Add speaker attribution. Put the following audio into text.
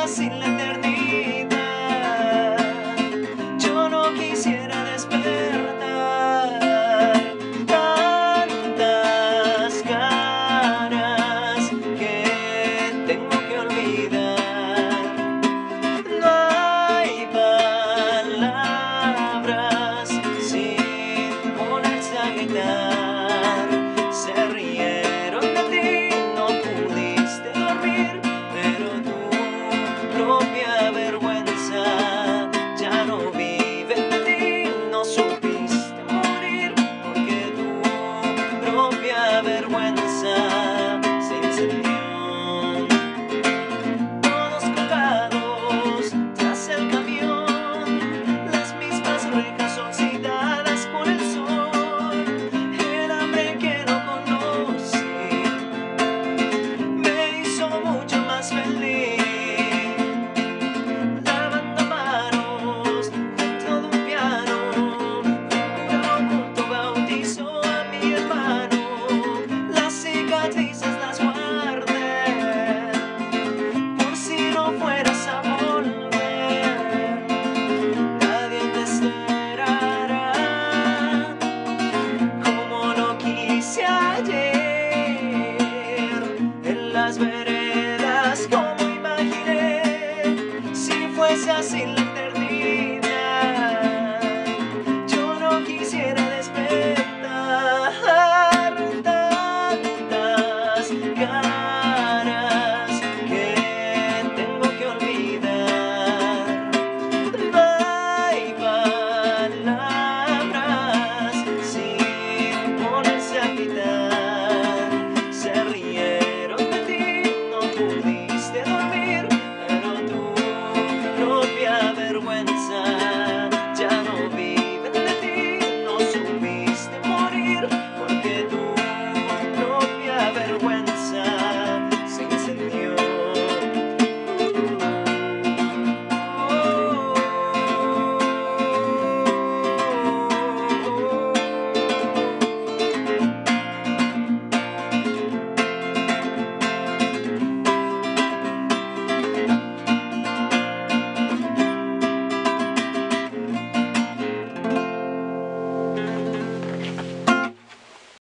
Speaker 1: sin la eternidad. Yo no quisiera despertar tantas caras que tengo que olvidar. No hay palabras sin ponerse a gritar. Se rieron de ti, no pudiste dormir, pero tu propia vergüenza ya no vive en ti. No supiste morir porque tu propia vergüenza se incendió. Todos colgados tras el camión, las mismas rejas oxidadas por el sol. El hambre que no conocí me hizo mucho más feliz. Lavando manos dentro de un piano, un cura oculto bautizó a mi hermano. Las cicatrices